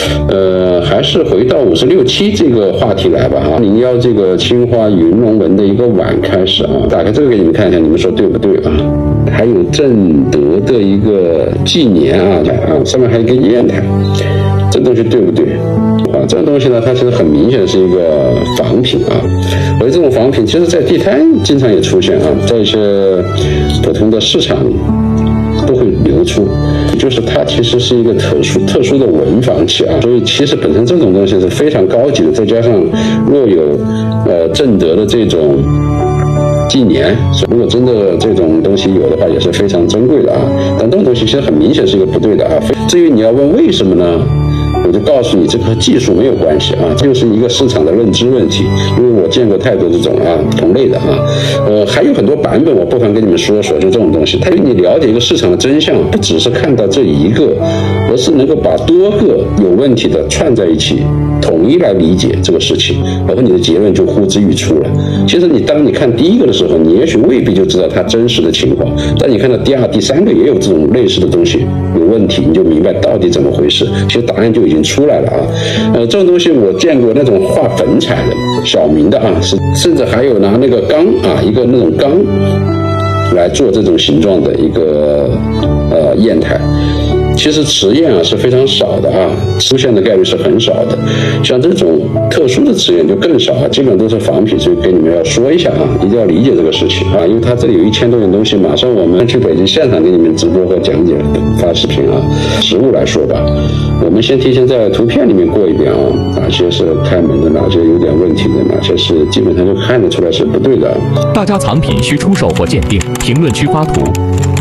还是回到56期这个话题来吧啊，您要这个青花云龙纹的一个碗开始啊，打开这个给你们看一下，你们说对不对啊？还有正德的一个纪年啊，上面还有一个砚台，这东西对不对？这个东西呢，它其实很明显是一个仿品啊。而这种仿品，其实在地摊经常也出现啊，在一些普通的市场都会流出，就是它其实是一个特殊的文仿器啊。所以其实本身这种东西是非常高级的，再加上若有正德的这种纪年，如果真的这种东西有的话，也是非常珍贵的啊。但这种东西其实很明显是一个不对的啊。至于你要问为什么呢？我就告诉你，这个和技术没有关系啊，这就是一个市场的认知问题。因为我见过太多这种同类的啊，还有很多版本，我不妨跟你们说说，就这种东西，它因为你了解一个市场的真相，不只是看到这一个，而是能够把多个有问题的串在一起，统一来理解这个事情，然后你的结论就呼之欲出了。其实当你看第一个的时候，你也许未必就知道它真实的情况，但你看到第二、第三个也有这种类似的东西有问题，你就明白到底怎么回事。其实答案就已经出来了啊。这种东西我见过那种画粉彩的小明的啊，甚至还有拿那个钢啊，一个那种钢来做这种形状的一个砚台。其实瓷砚啊是非常少的啊，出现的概率是很少的。像这种特殊的瓷砚就更少啊，基本上都是仿品，所以跟你们要说一下啊，一定要理解这个事情啊，因为它这里有1000多件东西，马上我们去北京现场给你们直播和讲解发视频啊。实物来说吧，我们先提前在图片里面过一遍啊，哪些是开门的，哪些有点问题的，哪些是基本上就看得出来是不对的。 大家藏品需出售或鉴定，评论区发图。